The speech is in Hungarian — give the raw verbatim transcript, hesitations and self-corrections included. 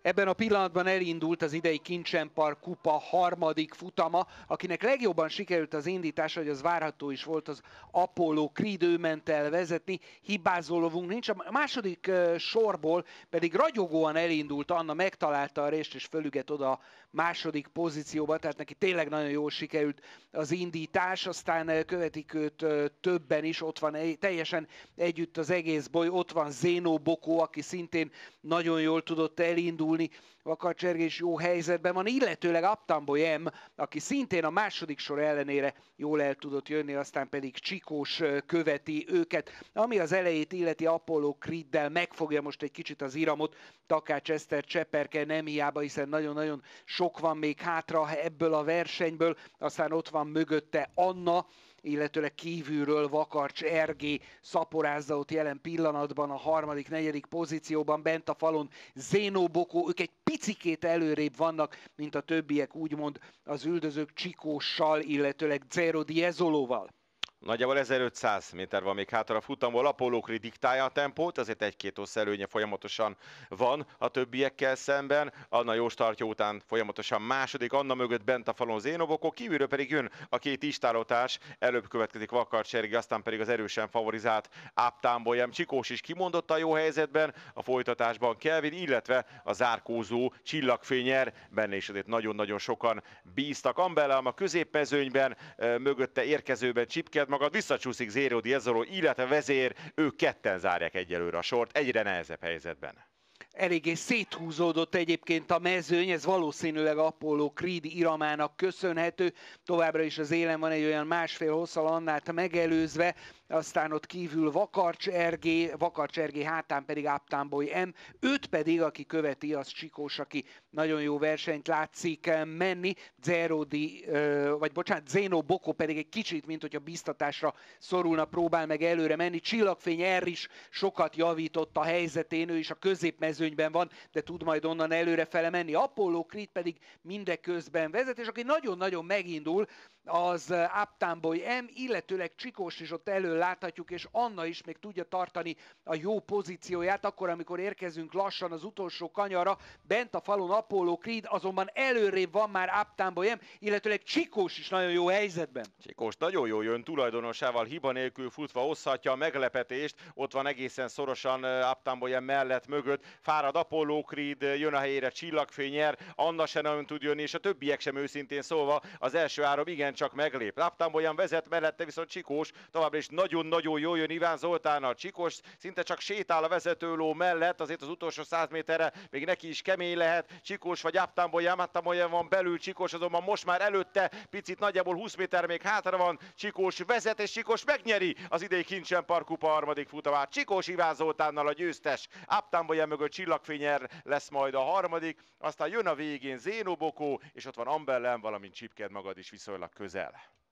Ebben a pillanatban elindult az idei Kincsenpark kupa harmadik futama, akinek legjobban sikerült az indítás, hogy az várható is volt, az Apollo Creed, ő ment el vezetni, hibázó lovunk nincs. A második uh, sorból pedig ragyogóan elindult Anna, megtalálta a rést és fölüget oda a második pozícióba, tehát neki tényleg nagyon jól sikerült az indítás, aztán uh, követik őt uh, többen is, ott van egy, teljesen együtt az egész boly, ott van Zénó Bokó, aki szintén nagyon jól tudott elindulni, Vakarcs Ergé is jó helyzetben van, illetőleg Aptamboy M, aki szintén a második sor ellenére jól el tudott jönni, aztán pedig Csikós követi őket. Ami az elejét illeti, Apollo Creeddel megfogja most egy kicsit az iramot, Takács Eszter Cseperke nem hiába, hiszen nagyon-nagyon sok van még hátra ebből a versenyből, aztán ott van mögötte Anna, illetőleg kívülről Vakarcs Ergé szaporázza ott jelen pillanatban a harmadik, negyedik pozícióban, bent a falon Zénó Bokó, ők egy picikét előrébb vannak, mint a többiek, úgymond az üldözők Csikóssal, illetőleg Zero Diezolóval. Nagyjából ezerötszáz méter van még hátra a futamból, Apollo Creed diktálja a tempót, azért egy-két ossz előnye folyamatosan van a többiekkel szemben. Anna jó startja után folyamatosan második, Anna mögött bent a falon Zénó Bokó, kívülről pedig jön a két istálótárs, előbb következik Vakarcs Ergé, aztán pedig az erősen favorizált Aptamboy M. Csikós is kimondottan jó helyzetben, a folytatásban Kelvin, illetve a zárkózó Csillagfényer, benne is azért nagyon-nagyon sokan bíztak. Ambellám a középpezőnyben, mögötte érkezőben Csipked magad, visszacsúszik Zero Diezoló, illetve vezér, ők ketten zárják egyelőre a sort, egyre nehezebb helyzetben. Eléggé széthúzódott egyébként a mezőny, ez valószínűleg Apollo Creed iramának köszönhető. Továbbra is az élen van egy olyan másfél hosszal Annát megelőzve, aztán ott kívül Vakarcs Ergé, Vakarcs Ergé hátán pedig Aptamboy M. Őt pedig, aki követi, az Csikós, aki nagyon jó versenyt látszik menni. Zero Di, vagy bocsánat, Zénó Bokó pedig egy kicsit, mint hogyha biztatásra szorulna, próbál meg előre menni. Csillagfény R is sokat javított a helyzetén, ő is a középmezőnyben van, de tud majd onnan előre fele menni. Apollo Creed pedig mindeközben vezet, és aki nagyon-nagyon megindul, az Aptamboy M, illetőleg Csikós is ott elő láthatjuk, és Anna is még tudja tartani a jó pozícióját, akkor, amikor érkezünk lassan az utolsó kanyarra, bent a falon Apollo Creed, azonban előrébb van már Aptamboy M, illetőleg Csikós is nagyon jó helyzetben. Csikós nagyon jó jön, tulajdonosával hiba nélkül futva hozhatja a meglepetést, ott van egészen szorosan Aptamboy M mellett mögött, fárad Apollo Creed, jön a helyére Csillagfényer, Anna se nagyon tud jönni, és a többiek sem őszintén szólva, az első három igen csak meglép. Aptamboy M vezet, mellette viszont Csikós, továbbra is nagyon-nagyon jól jön Iván Zoltánnal. Csikós szinte csak sétál a vezetőló mellett, azért az utolsó száz méterre még neki is kemény lehet. Csikós vagy Aptamboy M, Aptamboy M van belül, Csikós azonban most már előtte, picit nagyjából húsz méter még hátra van. Csikós vezet, és Csikós megnyeri az idei Kincsenpark kupa harmadik futamát. Csikós Iván Zoltánnal a győztes, Aptamboy M mögött Csillagfényer lesz majd a harmadik, aztán jön a végén Zénó Bokó, és ott van Ambellem, valamint Csipked magad is viszonylag közel.